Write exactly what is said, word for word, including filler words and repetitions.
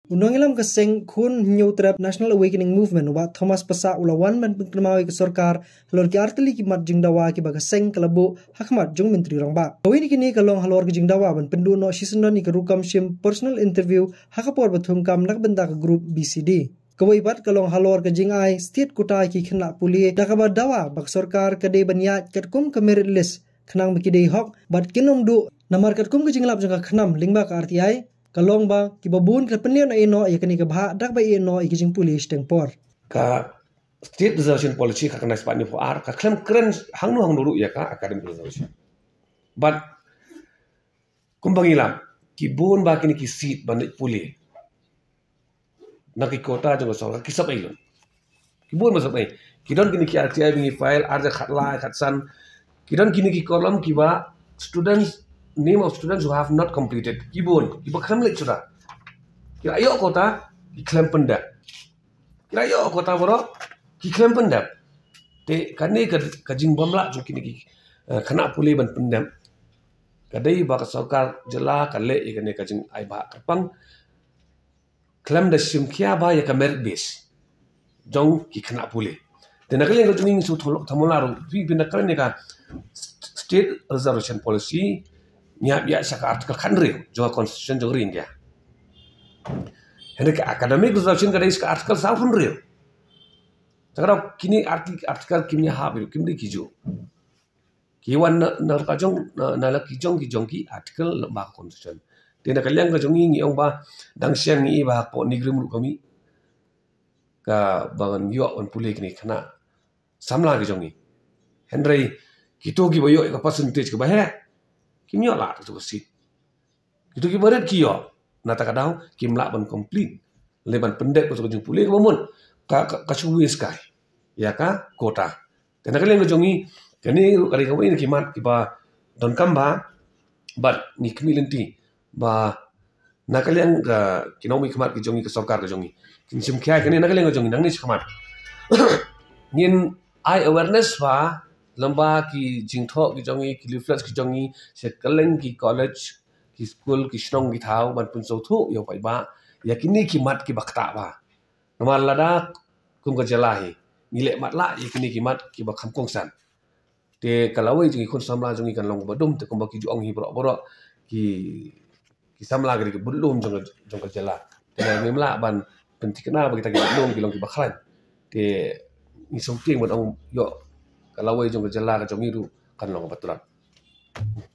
Undang ilam keseng kun new trap National Awakening Movement wa Thomas Pasa ulawan man pengkemawi ke sorkar halor ki arteli ki mat jing dawa ki baga seng kelabu hakmat jung menteri rangba. Kawin kini kalong halor ki jing dawa ban pendu no sisendon ni kerukam sim personal interview hakapor bathum kam nak benda ke grup B C D. Kawai bat kalong halor ke jing ai state kutai ki khna puli dakaba dawa bak sorkar kade banyat ketkum ke merit list khnang bikidei hok bat kinom du namar ketkum ke jing lap jang khnam lingba ka R T I kalong ba ki babun ke penian eno ya kani ke bha dak ba eno ikijing pulis tengpor ka state reservation policy ka kana spani for ar ka klem kren hangnu hangnu ru ya ka academic reservation but kumbangilam ki bun ba kini ki seat bandit puli na ki kota jong so ki sab ailun ki bun masab ai ki don kini ki R T I bingi file arja khatla khatsan ki don kini ki kolom ki ba students name of students who have not completed kibun kiba kram lek sudah kira ayo kota ki klaim pendap kira ayo kota boro ki klaim pendap te kani ka kajing bomla jo kini ki khana puli ban pendap kadai ba ka sarkar jela kale ikane kajing ai ba kapang klaim da simkia ba ya ka merit base jong ki khana puli te nakale ko tuning su tholok thamolaru bi bin nakale ka state reservation policy nya biya saka artikel khandri jo constitution jo ring ya hendak academic reservation kadai ska artikel safun real sekarang kini artikel artikel kimnya habil kimdi kijo kiwan na ka jong na la kijong kijong ki artikel ba constitution tena kalyang ka jong ngi ong ba dang siang ni ba po nigrim ru kami ka bangan yo on pulih kini kana samla ki jong ni hendrai kito ki boyo ka percentage ka ba he kimyo la tu sit itu ki barat kiyo nata kadau kimla ban complete leban pendek ko jung pulih ka mun ka ka chuwis kai ya ka kota tena kali ngojongi kani kali ka win kimat kiba don kamba but ni kmilenti ba nakaliang ka kinomi kimat ki jongi ka sarkar ka jongi kinsim kya kani nakaliang jongi nang ni kimat nin ai awareness ba lamba ki jingtho ki jongi ki leaflets ki jongi se kaleng ki college ki school ki shnong ki thau ban pun so thu yo pai ba yakini ki mat ki bakta ba normal lada kum ka jalahi nile mat la yakini ki mat ki ba kham kong san te kalawai jingi khun samla jongi kan long ba dum te kum ba ki jong hi bro bro ki ki samla gari ki budlum jong jong ka jala te memla ban pentikna ba kita ki budlum ki long ki ba khlan te ni song ting ban ong yo kalawai jong ka jala ka jongi ru kan long baturan